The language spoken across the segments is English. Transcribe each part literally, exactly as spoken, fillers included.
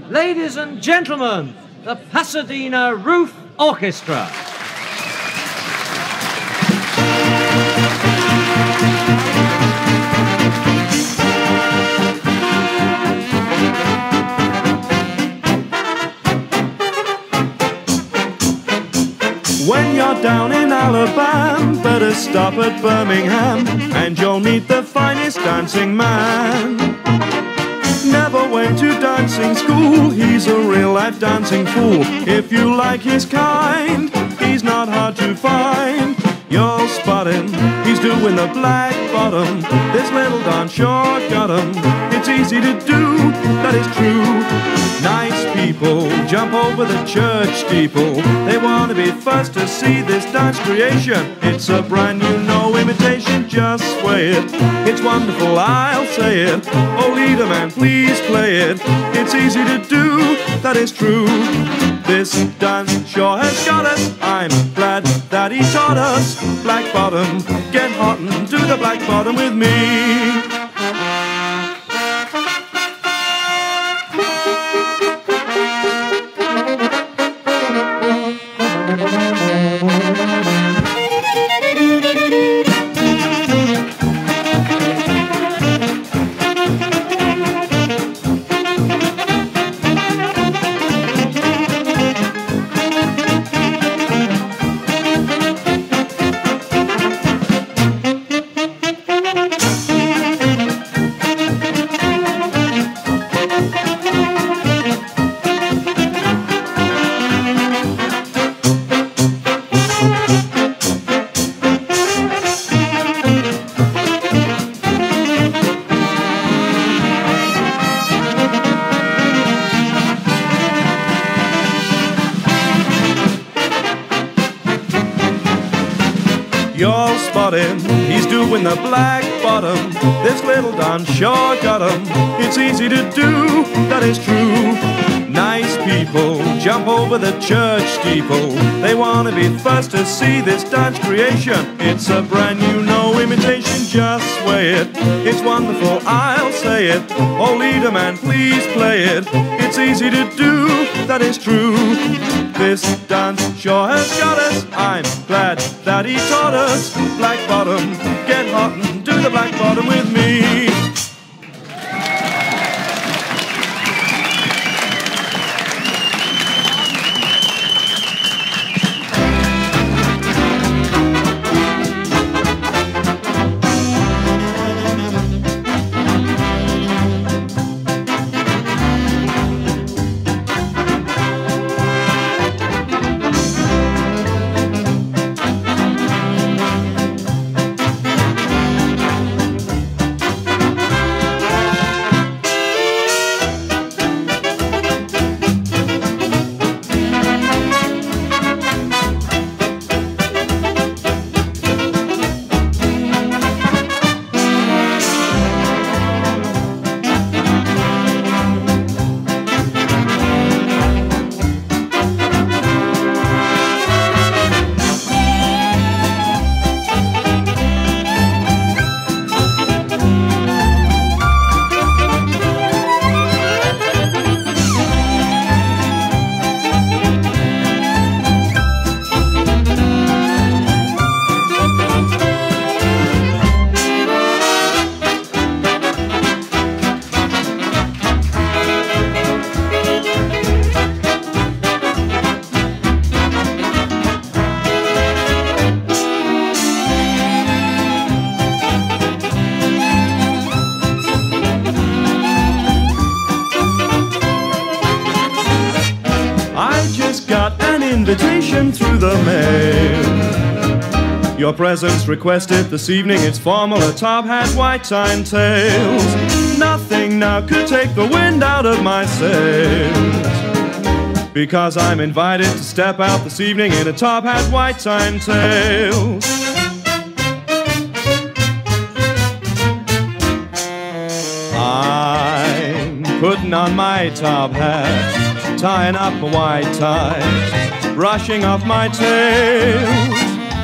Ladies and gentlemen, the Pasadena Roof Orchestra. When you're down in Alabama, better stop at Birmingham, and you'll meet the finest dancing man. Never went to dancing school, he's a real-life dancing fool. If you like his kind, he's not hard to find. You'll spot him, he's doing the black bottom. This little Don sure got him. It's easy to do, that is true. Nice people jump over the church steeple. They want to be first to see this dance creation. It's a brand new, no imitation, just sway it. It's wonderful, I'll say it. Oh, leader man, please play it. It's easy to do, that is true. This dance sure has got us. I'm glad that he taught us. Black bottom, get hot and do the black bottom with me. You'll spot him, he's doing the black bottom. This little Don sure got him. It's easy to do, that is true. Nice people jump over the church steeple. They want to be first to see this dance creation. It's a brand new, no imitation, just sway it. It's wonderful, I'll say it. Oh, leader man, please play it. It's easy to do, that is true. This dance sure has got us. I'm glad that he taught us. Black bottom, get hot and do the black bottom with me. Invitation through the mail. Your presence requested this evening. It's formal, a top hat, white tie and tails. Nothing now could take the wind out of my sails, because I'm invited to step out this evening in a top hat, white tie and tails. I'm putting on my top hat, tying up a white tie, brushing off my tails.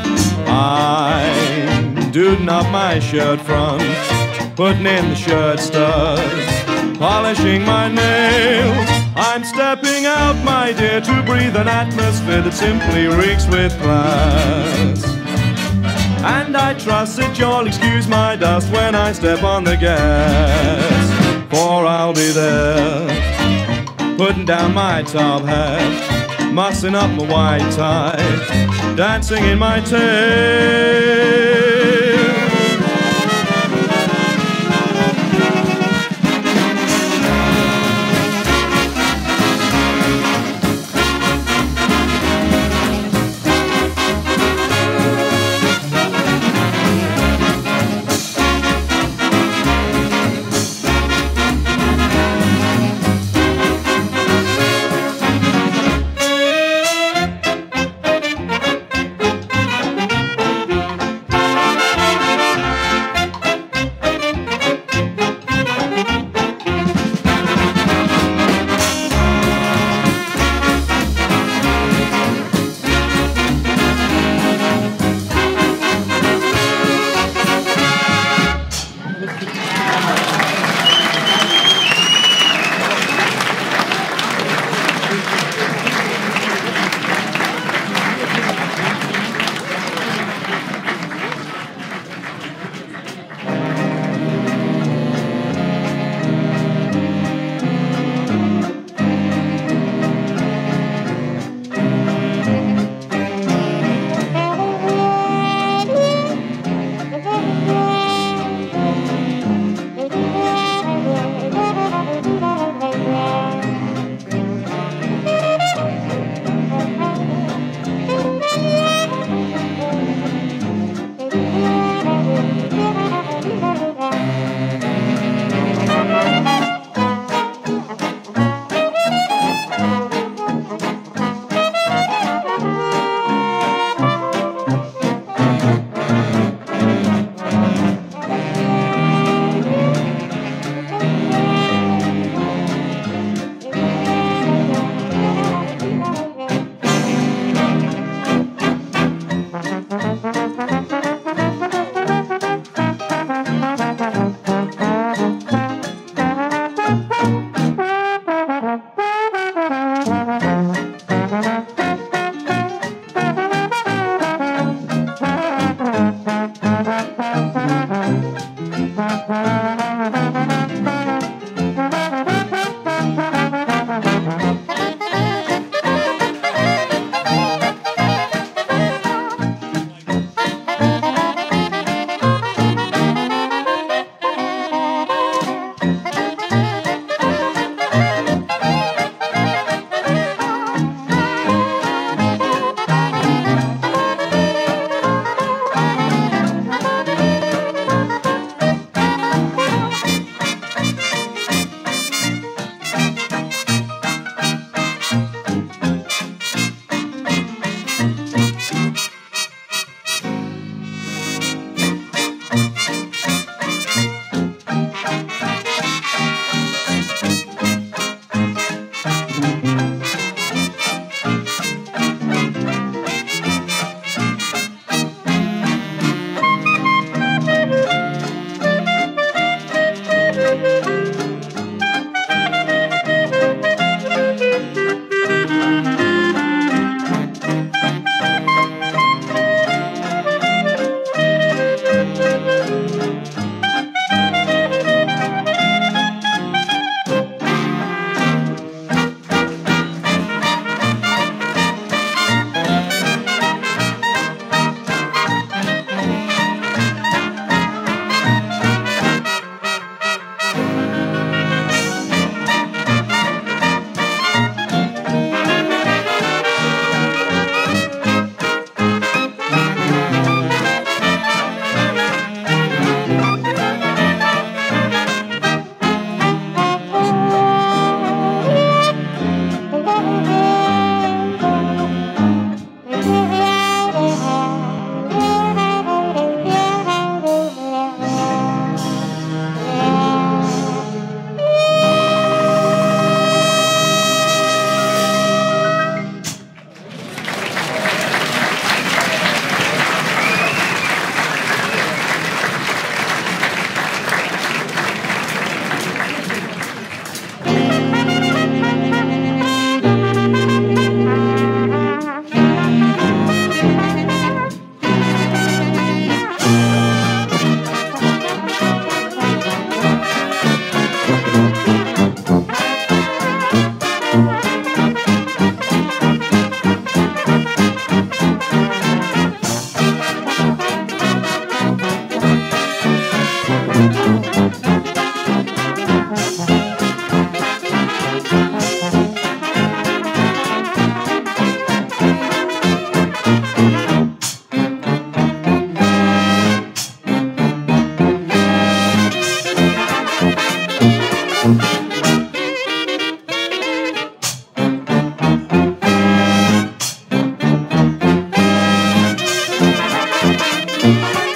I'm doing up my shirt front, putting in the shirt studs, polishing my nails. I'm stepping out, my dear, to breathe an atmosphere that simply reeks with class. And I trust that you'll excuse my dust when I step on the gas, for I'll be there, putting down my top hat, mussing up my white tie, dancing in my tail.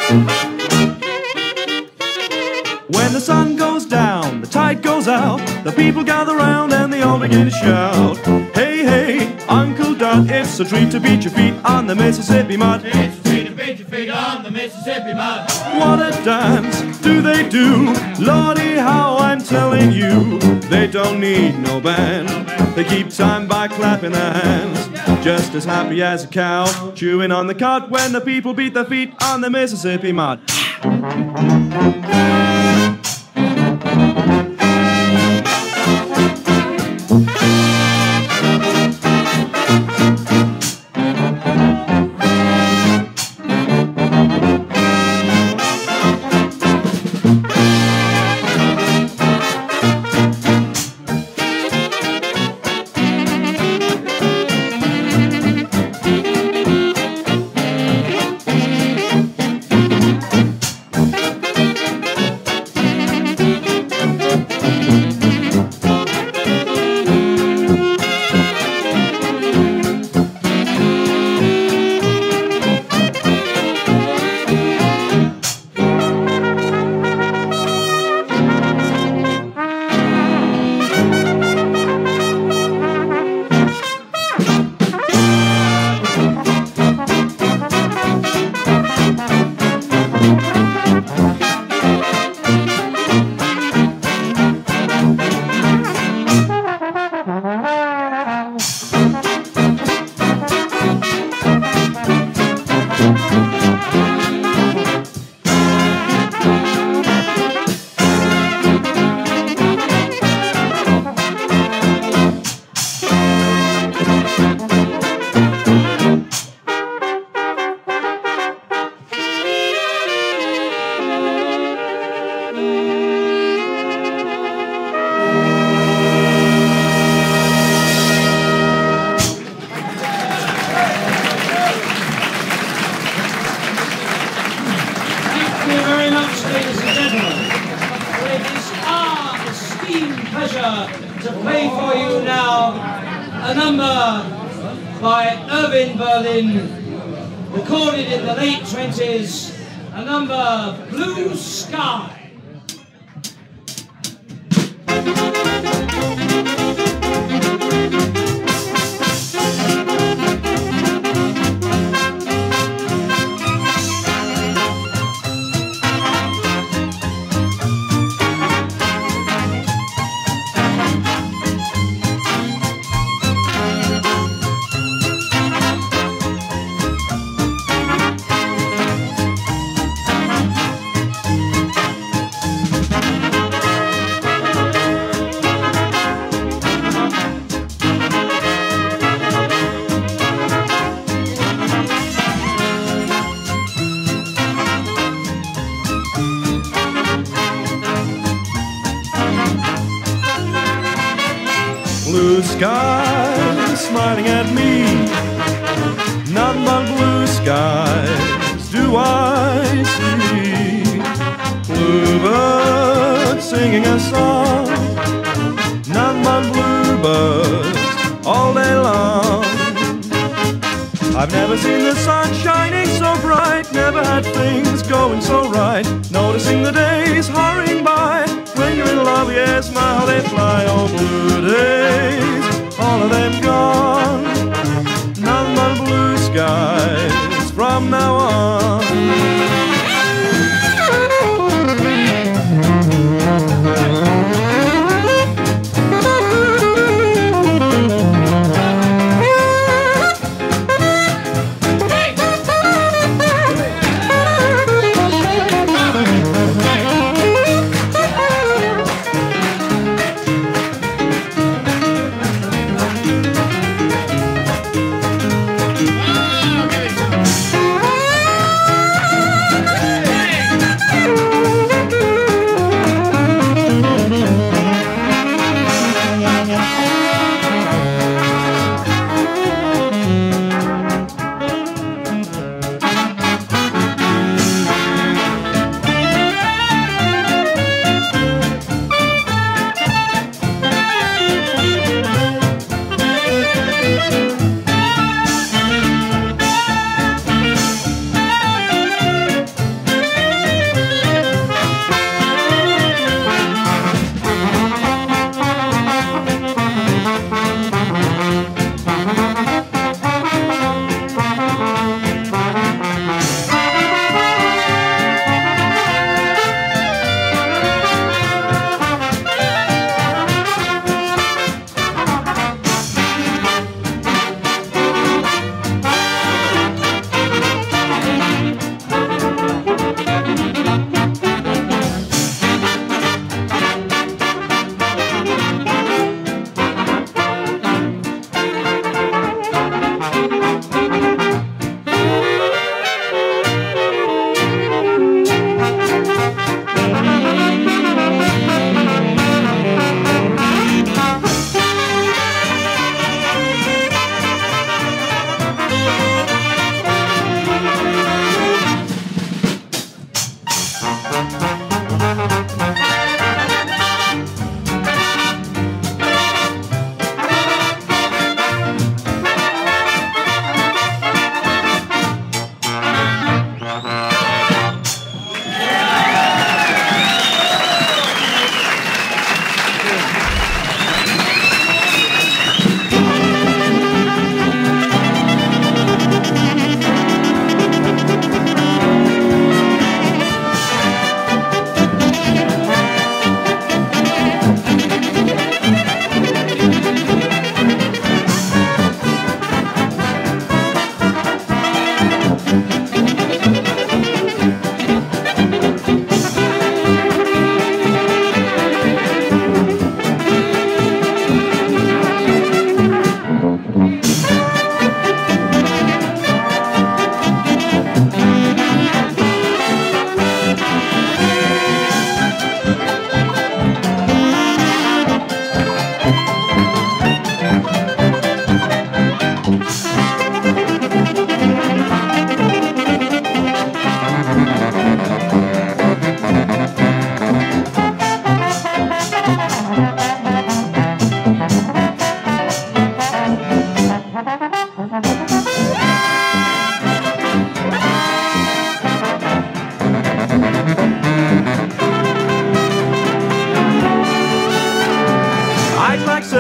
When the sun goes down, the tide goes out, the people gather round and they all begin to shout. Hey, hey, Uncle Dud, it's a treat to beat your feet on the Mississippi mud. It's a treat to beat your feet on the Mississippi mud. What a dance do they do? Lordy, how I'm telling you, they don't need no band. They keep time by clapping their hands, just as happy as a cow chewing on the cud when the people beat their feet on the Mississippi mud. To play for you now a number by Irving Berlin, recorded in the late twenties, a number, Blue Sky. Blue skies smiling at me, none but blue skies do I see. Bluebirds singing a song, none but bluebirds all day long. I've never seen the sun shining so bright, never had things going so right, noticing the days hurrying by. When you're in love, yes, my how they fly. Oh, blue days, all of them gone, none but blue skies from now on.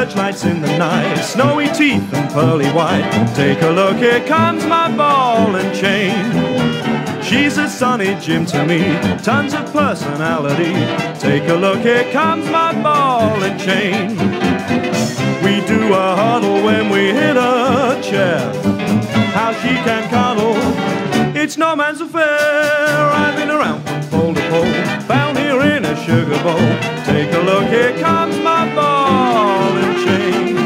searchlights in the night, snowy teeth and pearly white. Take a look, here comes my ball and chain. She's a sunny Jim to me, tons of personality. Take a look, here comes my ball and chain. We do a huddle when we hit a chair. How she can cuddle, it's no man's affair. I've been around from pole to pole, found here in a sugar bowl. Take a look, here comes my ball and chain.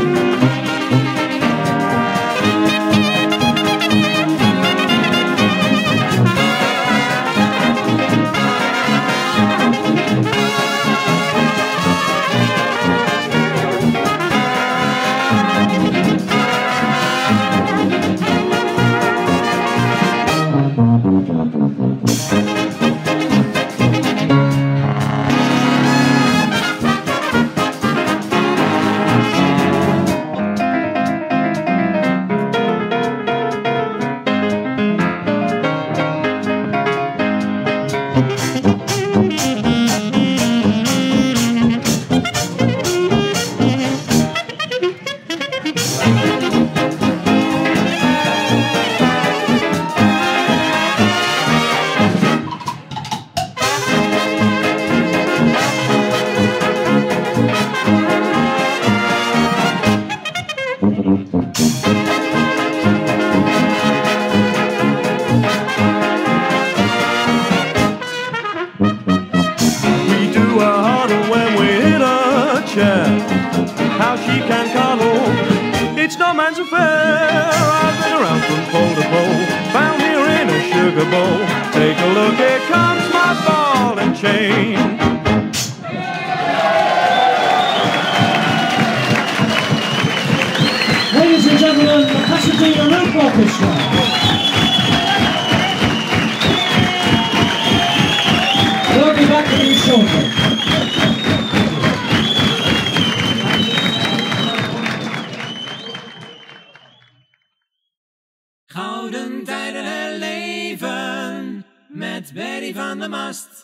How she can cuddle, it's no man's affair. I've been around from pole to pole, found here in a sugar bowl. Take a look, here comes my ball and chain. Ladies and gentlemen, the Pasadena Roof Orchestra. We'll be back with you shortly. Gouden tijden herleven met Berry van der Mast.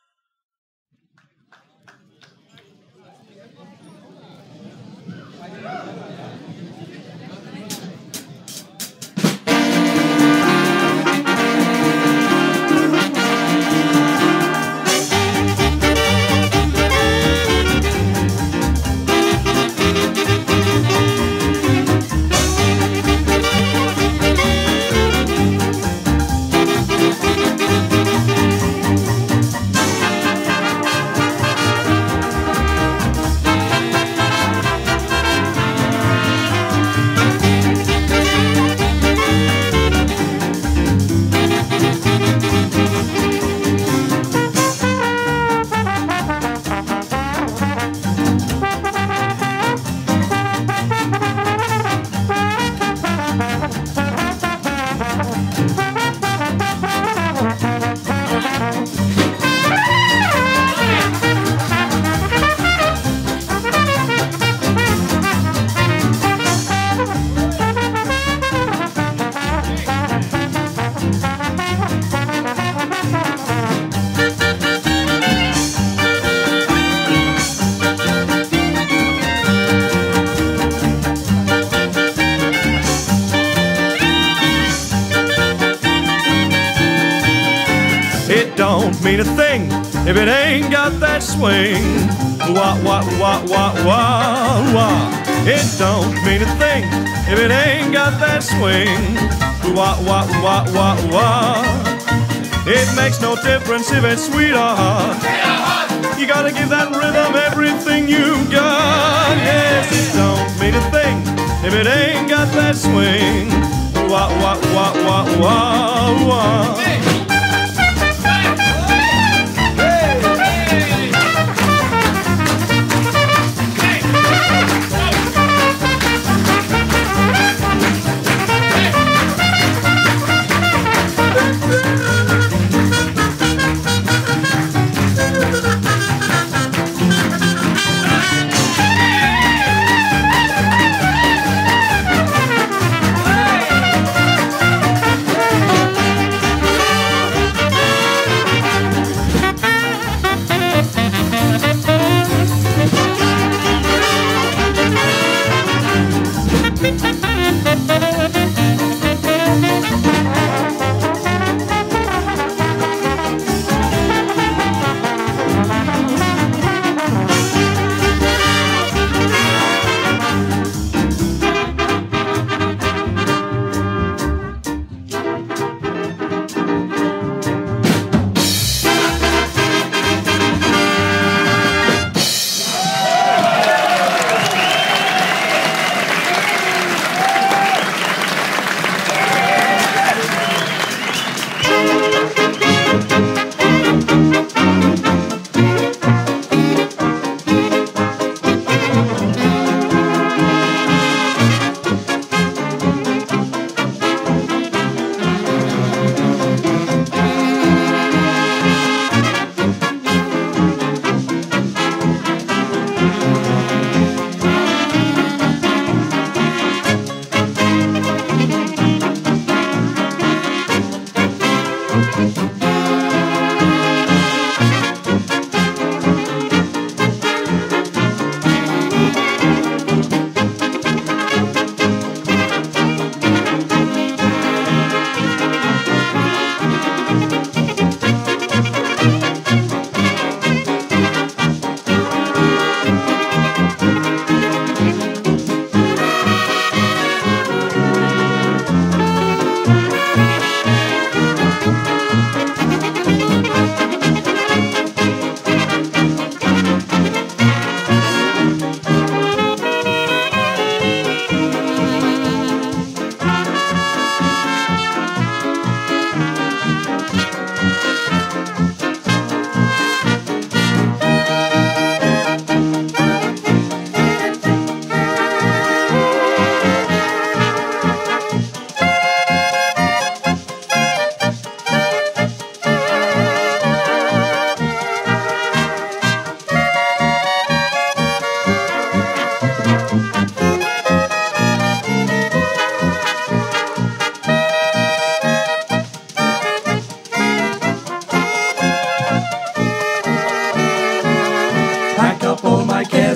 It don't mean a thing if it ain't got that swing. Wah, wah, wah, wah, wah, wah. It don't mean a thing if it ain't got that swing. Wah, wah, wah, wah, wah. It makes no difference if it's sweet or hot. You gotta give that rhythm everything you've got. Yes, it don't mean a thing if it ain't got that swing. Wah, wah, wah, wah, wah, wah.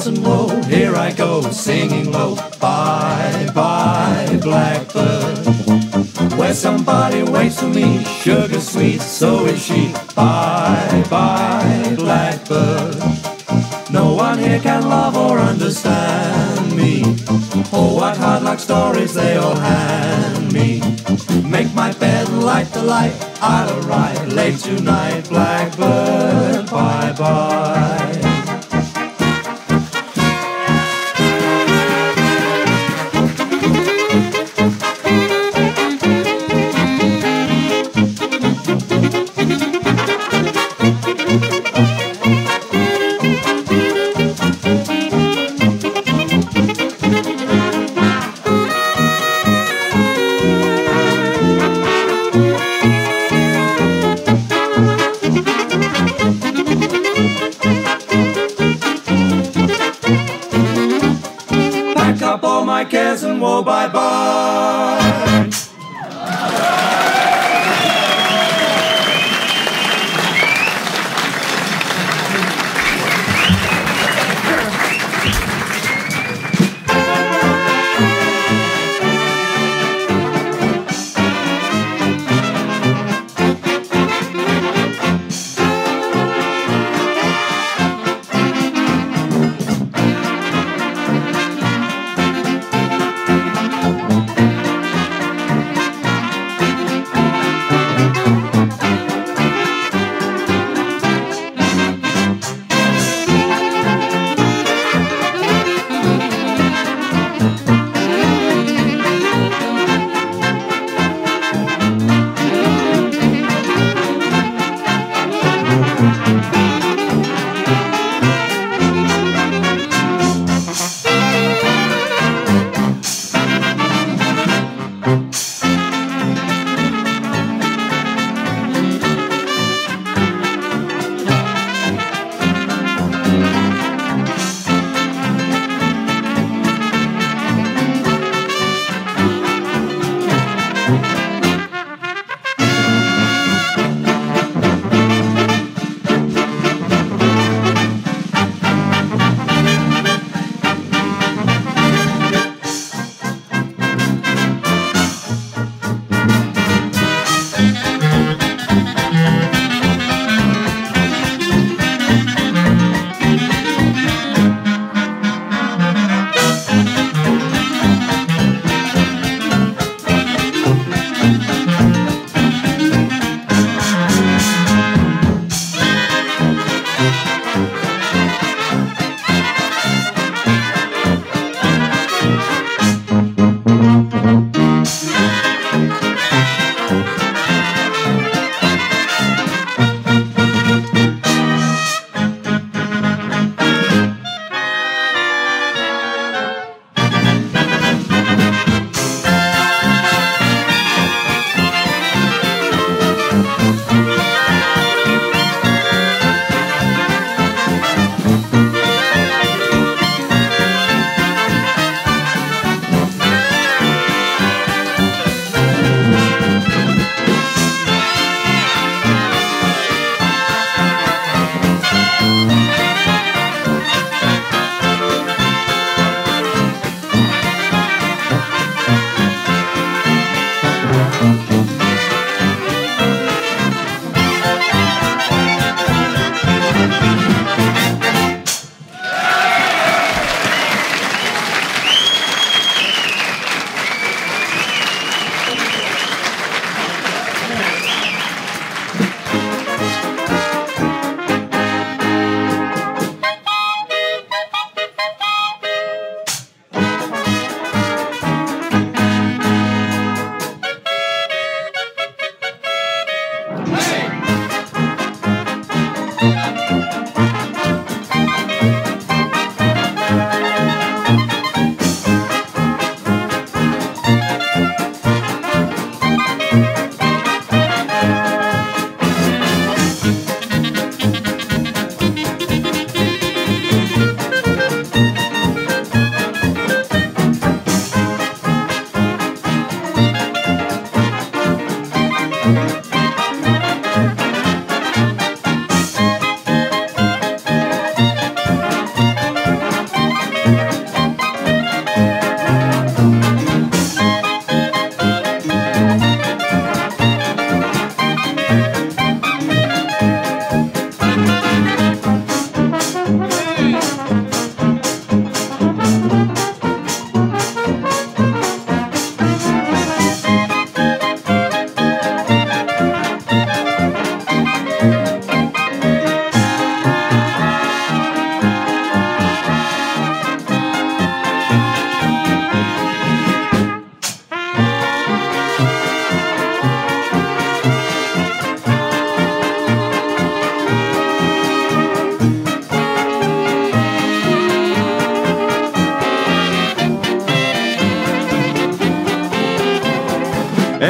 cares and woe. Here I go, singing low. Bye, bye, blackbird. Where somebody waits for me, sugar sweet, so is she. Bye, bye, blackbird. No one here can love or understand me. Oh, what hard luck stories they all hand me. Make my bed, light the light, I'll arrive late tonight, blackbird, bye-bye. My cares and woe, bye-bye.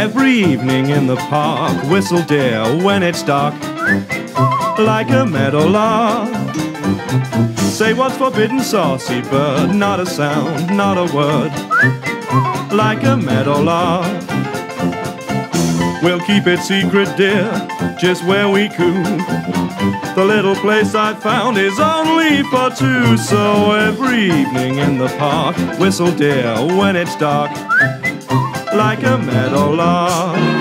Every evening in the park, whistle dear when it's dark, like a meadowlark. Say what's forbidden, saucy bird, not a sound, not a word, like a meadowlark. We'll keep it secret, dear, just where we coo. The little place I found is only for two. So every evening in the park, whistle dear when it's dark, like a meadowlark.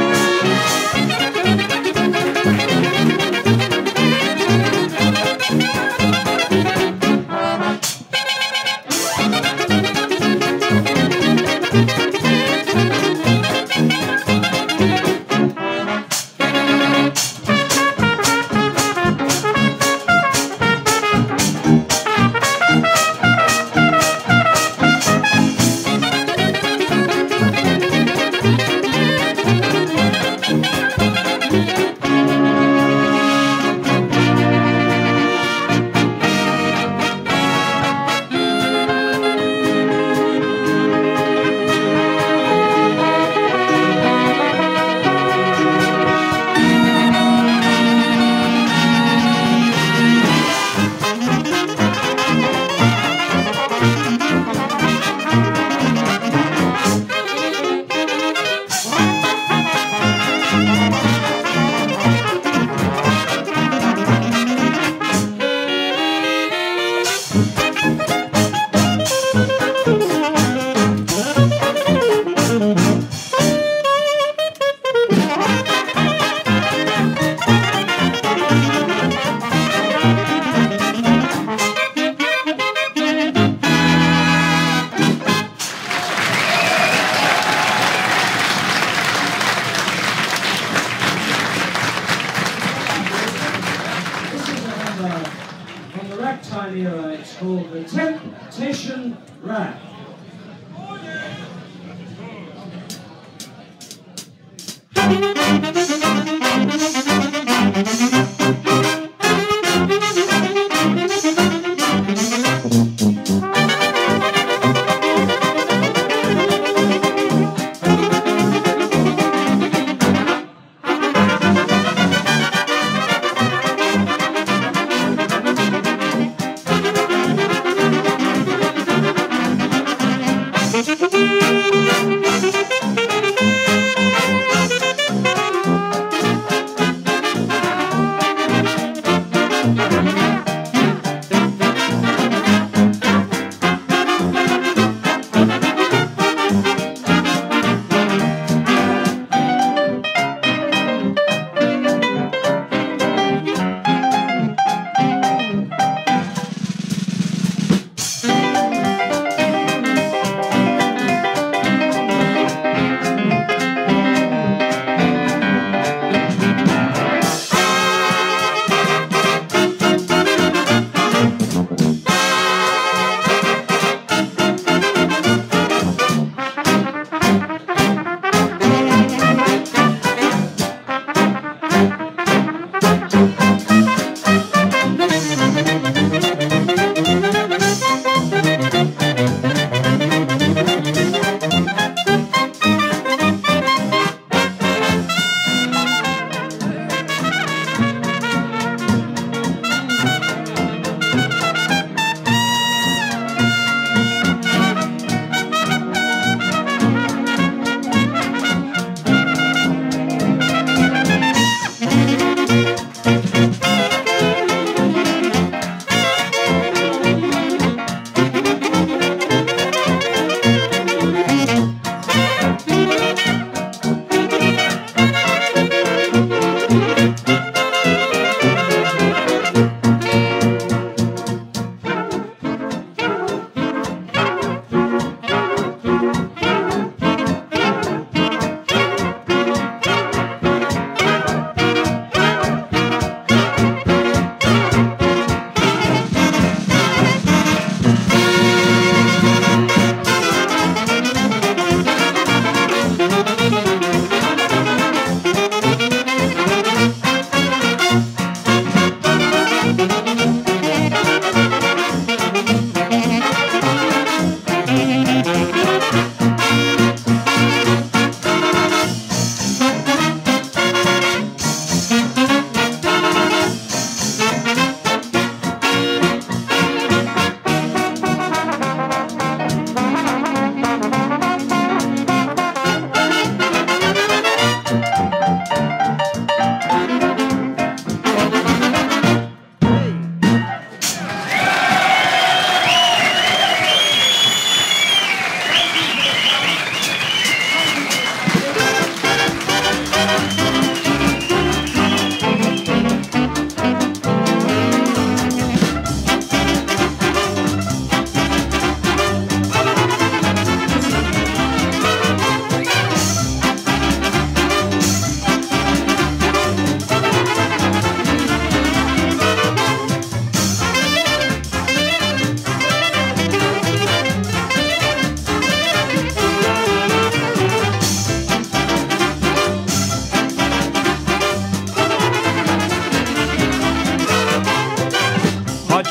It's called the Temptation Rag.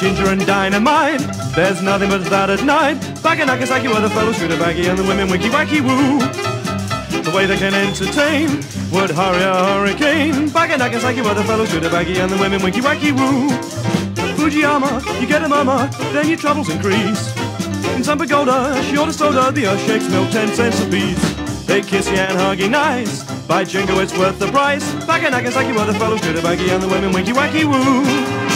ginger and dynamite. There's nothing but that at night. Back in Nagasaki where the fellows shoot a baggy and the women wiki wacky woo. The way they can entertain would hurry a hurricane. Back in Nagasaki where the fellows shoot a baggy and the women wiki wacky woo. Fujiyama, you get a mama, then your troubles increase. In some pagoda, she ordered soda, the earth shakes milk ten cents a piece. They kiss you and hug you nice. By jingo, it's worth the price. Back in Nagasaki where the fellows shoot a baggy and the women winky wacky woo.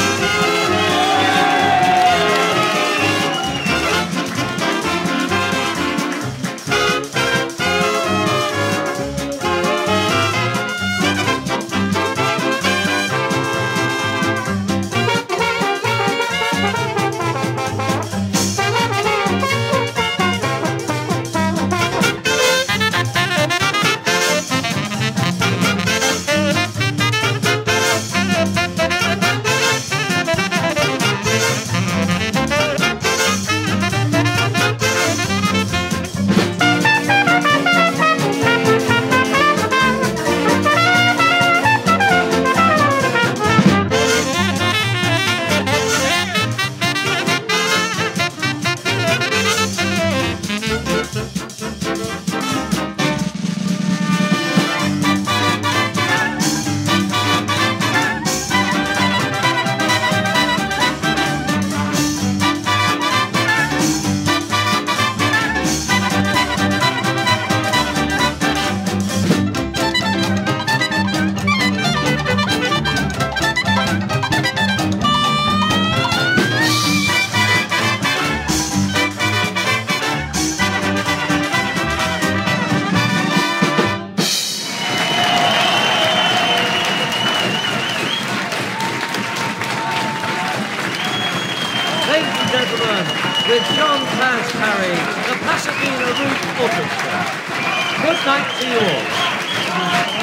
With John Clash Parry, the Pasadena Route Orchestra. Good night to you all.